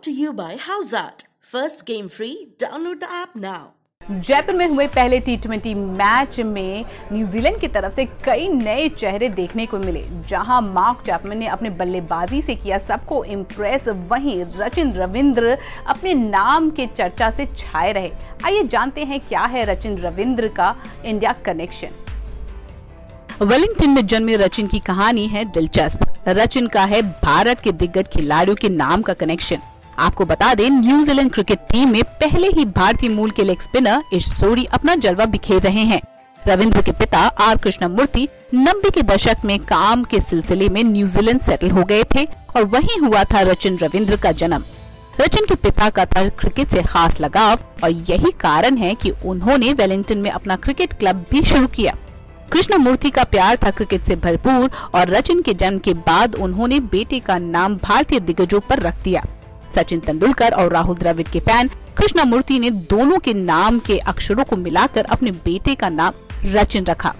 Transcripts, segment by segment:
to you by Howzat. First game free. Download the app now. Jaipur में हुए पहले टी20 match में न्यूजीलैंड की तरफ से कई नए चेहरे देखने को मिले। जहां मार्क चैपमैन ने अपने बल्लेबाजी से किया सबको इम्प्रेस, वहीं रचिन रविंद्र अपने नाम के चर्चा से छाए रहे। आइए जानते हैं क्या है रचिन रविंद्र का इंडिया कनेक्शन। वेलिंगटन में जन्मे रचिन की कहानी है दिलचस्प। रचिन का है भारत के दिग्गज खिलाड़ियों के नाम का कनेक्शन। आपको बता दें, न्यूजीलैंड क्रिकेट टीम में पहले ही भारतीय मूल के लेग स्पिनर ईश सोढ़ी अपना जलवा बिखेर रहे हैं। रविंद्र के पिता आर कृष्णमूर्ति 90 के दशक में काम के सिलसिले में न्यूजीलैंड सेटल हो गए थे और वहीं हुआ था रचिन रविंद्र का जन्म। रचिन के पिता का था क्रिकेट से खास लगाव और यही कारण है कि उन्होंने वेलिंगटन में अपना क्रिकेट क्लब भी शुरू किया। कृष्णमूर्ति का प्यार था क्रिकेट से भरपूर और रचिन के जन्म के बाद उन्होंने बेटे का नाम भारतीय दिग्गजों पर रख दिया। सचिन तेंदुलकर और राहुल द्रविड़ के फैन कृष्णमूर्ति ने दोनों के नाम के अक्षरों को मिलाकर अपने बेटे का नाम रचिन रखा।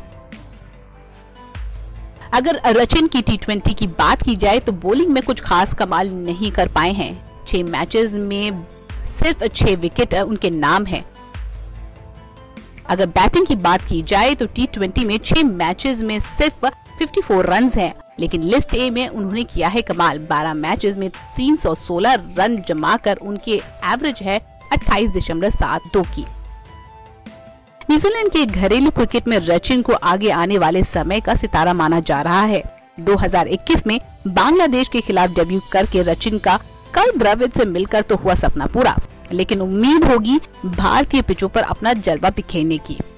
अगर रचिन की टी20 की बात की जाए तो बॉलिंग में कुछ खास कमाल नहीं कर पाए हैं। 6 मैचेस में सिर्फ 6 विकेट उनके नाम है। अगर बैटिंग की बात की जाए तो टी20 में 6 मैचेस में सिर्फ 54 रन हैं, लेकिन लिस्ट ए में उन्होंने किया है कमाल। 12 मैचेस में 316 रन जमाकर उनके एवरेज है 28.72 की। न्यूजीलैंड के घरेलू क्रिकेट में रचिन को आगे आने वाले समय का सितारा माना जा रहा है। 2021 में बांग्लादेश के खिलाफ डेब्यू करके रचिन का कल द्रविड़ से मिलकर तो हुआ सपना पूरा, लेकिन उम्मीद होगी भारतीय पिचों पर अपना जलवा बिखेरने की।